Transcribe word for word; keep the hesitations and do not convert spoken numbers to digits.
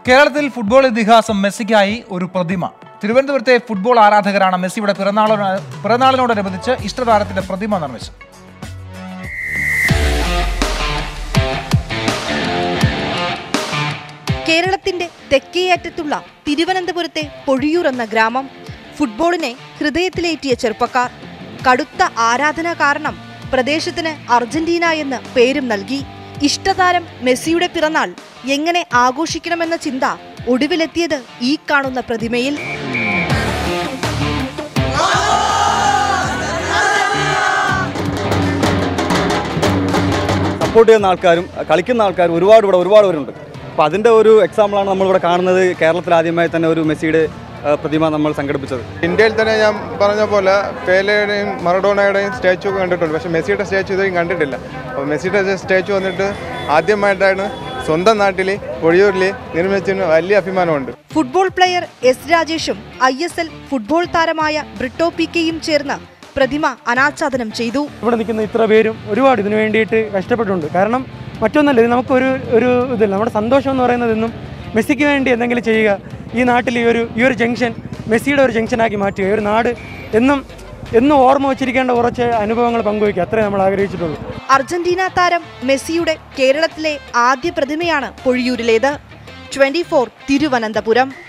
കേരളത്തിൽ ഫുട്ബോൾ ഇതിഹാസം മെസ്സിക്കായി ഒരു പ്രതിമ. തിരുവനന്തപുരത്തെ ഫുട്ബോൾ ആരാധകരാണ് മെസ്സിയുടെ പിറന്നാളിനോ പിറന്നാളിനോടനുബന്ധിച്ച് ഇഷ്ടതാരത്തിന്റെ പ്രതിമ നിർമ്മിച്ചത്. കേരളത്തിന്റെ തെക്കേയറ്റത്തുള്ള തിരുവനന്തപുരത്തെ പൊഴിയൂർ എന്ന ഗ്രാമം ഫുട്ബോളിനെ ഹൃദയത്തിലേറ്റിയ ചെറുപ്പക്കാർ. കടുത്ത ആരാധന കാരണം പ്രദേശത്തിന് അർജന്റീന എന്ന് പേരും നൽകി. ഇഷ്ടതാരം മെസ്സിയുടെ പിറന്നാൾ എങ്ങനെ ആഘോഷിക്കണമെന്ന ചിന്ത ഒടുവിലെത്തിയത് ഈ കാണുന്ന പ്രതിമയിൽ. സപ്പോർട്ട് ചെയ്യുന്ന ആൾക്കാരും കളിക്കുന്ന ആൾക്കാരും ഒരുപാട് ഇവിടെ ഒരുപാട് പേരുണ്ട്. അപ്പോൾ അതിൻ്റെ ഒരു എക്സാമ്പിളാണ് നമ്മളിവിടെ കാണുന്നത്. കേരളത്തിൽ ആദ്യമായി തന്നെ ഒരു മെസ്സിയുടെ പ്രതിമ നമ്മൾ സംഘടിപ്പിച്ചത്. ഇന്ത്യയിൽ തന്നെ ഞാൻ പറഞ്ഞ പോലെ പേലെയുടെയും മറഡോണയുടെയും സ്റ്റാച്ചു കണ്ടിട്ടുണ്ട്, പക്ഷേ മെസ്സിയുടെ സ്റ്റാച്ചു ഇതുവരെയും കണ്ടിട്ടില്ല. അപ്പോൾ മെസ്സിയുടെ സ്റ്റാച്ചു വന്നിട്ട് ആദ്യമായിട്ടാണ് സ്വന്തം നാട്ടിൽ പൊഴിയൂരിൽ നിർമ്മിച്ചതിന് വലിയ അഭിമാനമുണ്ട്. ഫുട്ബോൾ പ്ലെയർ എസ് രാജേഷും ഐ എസ് എൽ ഫുട്ബോൾ താരമായ ബ്രിട്ടോ പി കെയും ചേർന്ന് പ്രതിമ അനാച്ഛാദനം ചെയ്തു. ഇവിടെ നിൽക്കുന്ന ഇത്ര പേരും ഒരുപാട് ഇതിനു വേണ്ടിയിട്ട് കഷ്ടപ്പെട്ടുണ്ട്. കാരണം മറ്റൊന്നല്ല, ഇത് നമുക്കൊരു ഒരു ഇതില്ല. നമ്മുടെ സന്തോഷം എന്ന് പറയുന്നത് എന്നും മെസ്സിക്ക് വേണ്ടി എന്തെങ്കിലും ചെയ്യുക, ഈ നാട്ടിൽ ഈ ഒരു ഈ ഒരു ജംഗ്ഷൻ മെസ്സിയുടെ ഒരു ജംഗ്ഷനാക്കി മാറ്റുക, ഈ ഒരു നാട് എന്നും എന്നും ഓർമ്മ വച്ചിരിക്കേണ്ട കുറച്ച് അനുഭവങ്ങൾ പങ്കുവയ്ക്കുക, അത്രേ നമ്മൾ ആഗ്രഹിച്ചിട്ടുള്ളൂ. അർജന്റീന താരം മെസ്സിയുടെ കേരളത്തിലെ ആദ്യ പ്രതിമയാണ് പൊഴിയൂരിലേത്. Twenty four Thiruvananthapuram.